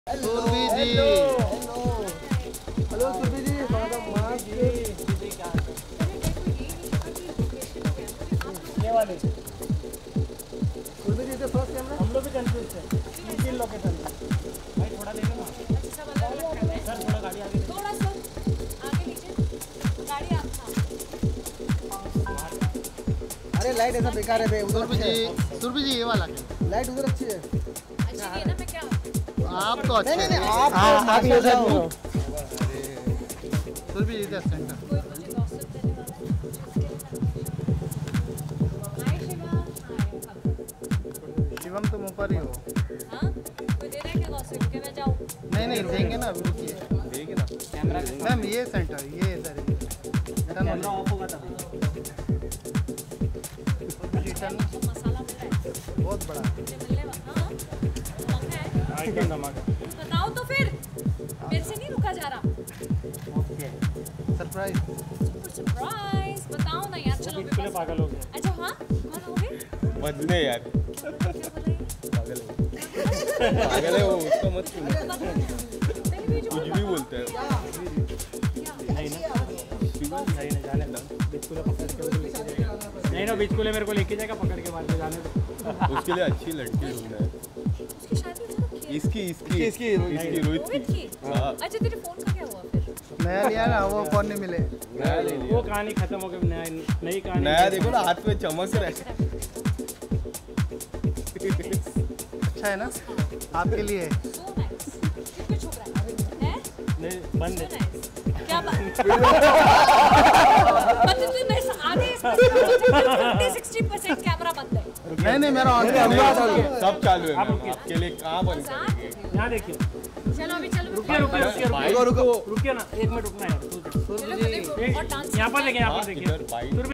Surabhi ji, hello Surabhi ji, ये वाले सुरभि जी से फर्स्ट कैमरा हम लोग भी कंफ्यूज थे। 3 लोकेशन भाई थोड़ा देखो ना सर, थोड़ा गाड़ी आगे थोड़ा सा आगे लीजिए गाड़ी आप। अरे लाइट ऐसा बेकार है बे, उधर सुरभि जी ये वाला लाइट उधर अच्छी है। अच्छा ये ना मैं क्या आप तो अच्छे नहीं, हैं। आप ये जाओ। सुरभि जी इधर सेंटर। कोई मुझे गॉसिप देने वाला है? हाय शिवा, हाय शिवम तुम ऊपर ही हो। हाँ कोई दे रहा है क्या गॉसिप के मैं जाऊँ? नहीं देंगे ना, अभी रुकिए। देंगे ना कैमरा मैम ये सेंटर, ये इधर कैमरा ऑफ होगा तब मसाला मिल रहा है बहुत बड़ा। मुझे मिलने वाला। हाँ मंगा है आइटम धमाका। बताओ तो फिर, मेरे से नहीं रुका जा रहा। Okay surprise. सरप्राइज बताओ ना यार, चलो बिल्कुल पागल हो गया। अच्छा हाँ कौन हो गए? बदले यार, क्या बोला ये? पागल है वो, उसको मत सुनो, नहीं भी जो कुछ भी बोलता है। नहीं ना जाने दो, बिल्कुल पकड़ के लेके जाएगा। नहीं ना बिल्कुल मेरे को लेके जाएगा पकड़ के, बाद में जाने दो। उसके लिए अच्छी लड़की ढूंढना है। उसकी शादी हो रखी है? इसकी रोहित रोहित की। की? अच्छा तेरे फोन का क्या हुआ फिर? नया लिया ना, वो फोन नहीं मिले। नया ले लिया। वो कहानी खत्म हो गई, नई कहानी। नया देखो ना, हाथ में चमक रहा है। अच्छा है ना, आपके लिए। So nice. ये कुछ हो रहा है? नहीं बंद है। So nice. क्या बात? मतलब तू मेरे से आगे 50-60% कैमरा बंद है। नहीं मेरा ऑन। सब चालू है मैम, आपके लिए कहाँ बंद मजाक करेंगे। है। यहाँ देखिए, चलो अभी चलो रुकिए भाई, रुकिए ना, 1 मिनट रुकना है। चलो, और डांस यहाँ पर देखिए, यहाँ पर देखिए। इधर भाई